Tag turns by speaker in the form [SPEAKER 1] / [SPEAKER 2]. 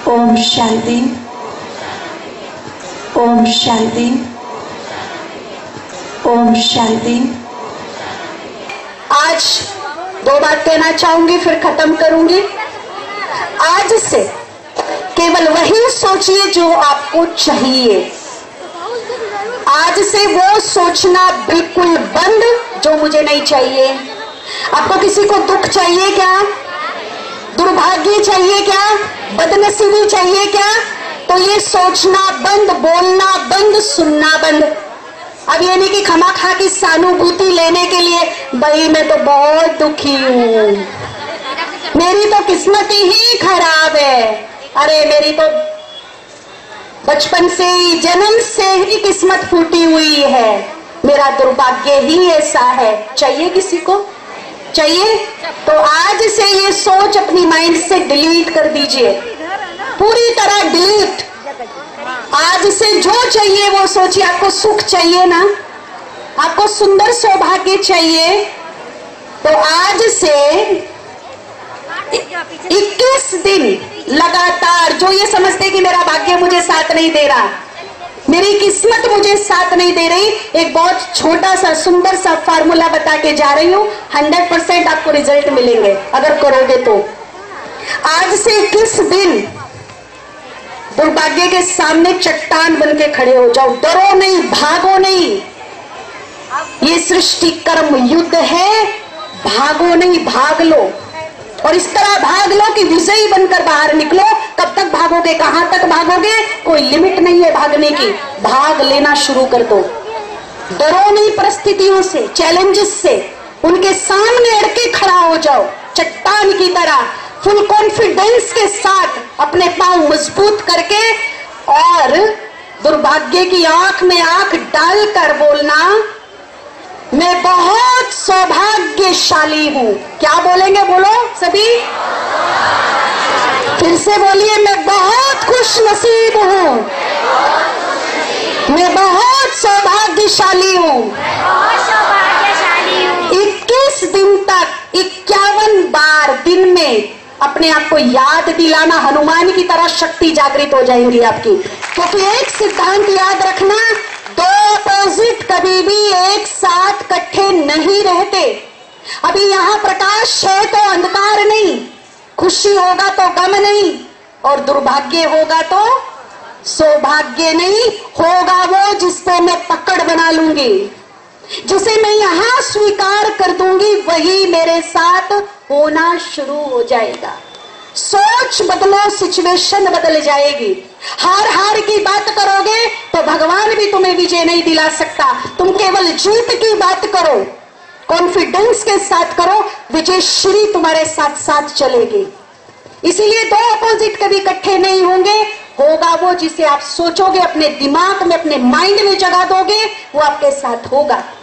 [SPEAKER 1] ओम शांति, ओम शांति, ओम शांति। आज दो बात कहना चाहूंगी, फिर खत्म करूंगी। आज से केवल वही सोचिए जो आपको चाहिए। आज से वो सोचना बिल्कुल बंद जो मुझे नहीं चाहिए। आपको किसी को दुख चाहिए क्या? दुर्भाग्य चाहिए क्या? बदनसीबी चाहिए क्या? तो ये सोचना बंद, बोलना बंद, सुनना बंद। अब ये नहीं कि खमा खा की सहानुभूति लेने के लिए भाई मैं तो बहुत दुखी हूं, मेरी तो किस्मत ही खराब है, अरे मेरी तो बचपन से ही, जन्म से ही किस्मत फूटी हुई है, मेरा दुर्भाग्य ही ऐसा है। चाहिए किसी को? चाहिए? तो आज से ये सोच अपनी माइंड से डिलीट कर दीजिए, पूरी तरह डिलीट। आज से जो चाहिए वो सोचिए। आपको सुख चाहिए ना? आपको सुंदर सौभाग्य चाहिए? तो आज से 21 दिन लगातार, जो ये समझते कि मेरा भाग्य मुझे साथ नहीं दे रहा, मेरी किस्मत मुझे साथ नहीं दे रही, एक बहुत छोटा सा सुंदर सा फार्मूला बता के जा रही हूं। 100% आपको रिजल्ट मिलेंगे अगर करोगे तो। आज से 21 दिन दुर्भाग्य के सामने चट्टान बन के खड़े हो जाओ। डरो नहीं, भागो नहीं। ये सृष्टि कर्म युद्ध है, भागो नहीं, भाग लो। और इस तरह भाग लो कि विजयी बनकर बाहर निकलो। कब तक भागोगे? कहां तक भागोगे? कोई लिमिट नहीं है भागने की। भाग लेना शुरू कर दो। डरो नहीं परिस्थितियों से, चैलेंजेस से। उनके सामने अड़ के खड़ा हो जाओ चट्टान की तरह, फुल कॉन्फिडेंस के साथ, अपने पांव मजबूत करके, और दुर्भाग्य की आंख में आंख डालकर बोलना, मैं बहुत सौभाग्यशाली हूं। क्या बोलेंगे? बोलो सभी, फिर से बोलिए, मैं बहुत खुश नसीब हूं, मैं बहुत सौभाग्यशाली हूं। 21 दिन तक 51 बार दिन में अपने आप को याद दिलाना, हनुमान की तरह शक्ति जागृत हो जाएंगी आपकी। क्योंकि एक सिद्धांत याद रखना, दो अपोजिट कभी भी एक साथ इकट्ठे नहीं रहते। अभी यहां प्रकाश है तो अंधकार नहीं, खुशी होगा तो गम नहीं, और दुर्भाग्य होगा तो सौभाग्य नहीं। होगा वो जिससे मैं पकड़ बना लूंगी, जिसे मैं यहां स्वीकार कर दूंगी, वही मेरे साथ होना शुरू हो जाएगा। सोच बदलो, सिचुएशन बदल जाएगी। हार हार की बात करोगे तो भगवान भी तुम्हें विजय नहीं दिला सकता। तुम केवल जीत की बात करो, कॉन्फिडेंस के साथ करो, विजय श्री तुम्हारे साथ साथ चलेगी। इसीलिए दो अपोजिट कभी इकट्ठे नहीं होंगे। होगा वो जिसे आप सोचोगे, अपने दिमाग में, अपने माइंड में जगा दोगे, वो आपके साथ होगा।